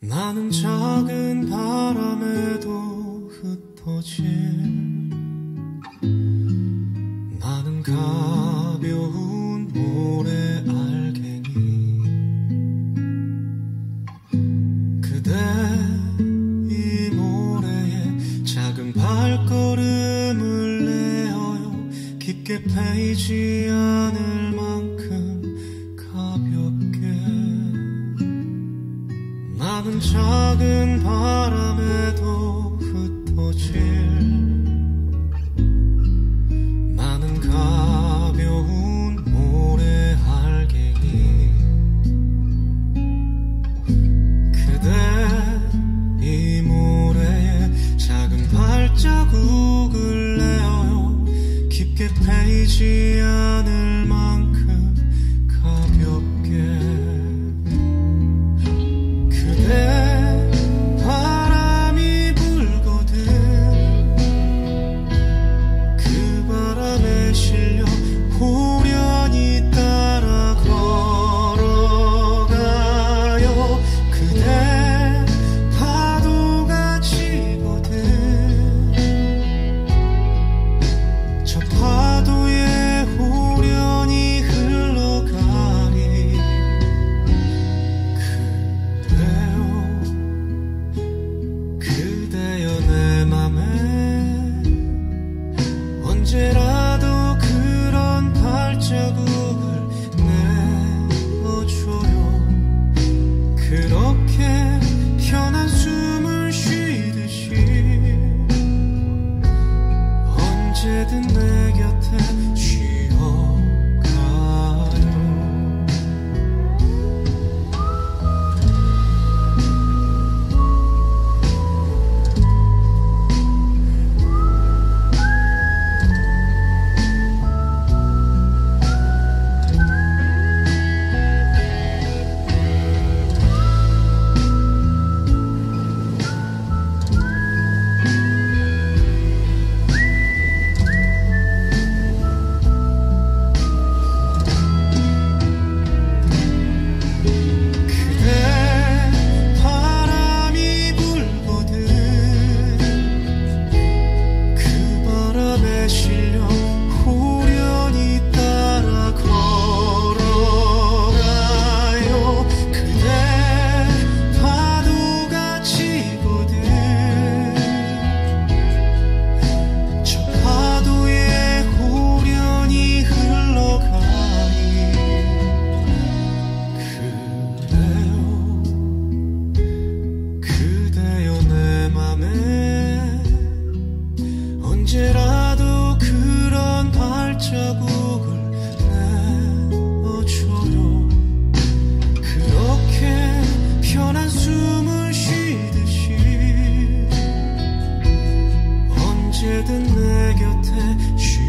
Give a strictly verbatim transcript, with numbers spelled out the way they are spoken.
나는 작은 바람에도 흩어질, 나는 가벼운 모래 알갱이. 그대 이 모래에 작은 발걸음을 내어요. 깊게 패이지 않을 만큼 가볍게. 나는 작은 바람에도 흩어질, 나는 가벼운 모래 알갱이. 그대 이 모래에 작은 발자국을 내어요. 깊게 패이지 않을 만큼 가볍게. 바람이 불거든 그 바람에 실려 후련히 따라 걸어가요. 그대 파도가 치거든 저 파도에 후련히 흘러가리. 그대여 내 맘에 언제라도 그런 발자국을 내어줘요. 그렇게 편한 숨을 쉬듯이 언제든 내 곁에 언제라도 그런 발자국을 내어줘요. 그렇게 편한 숨을 쉬듯이 언제든 내 곁에 쉬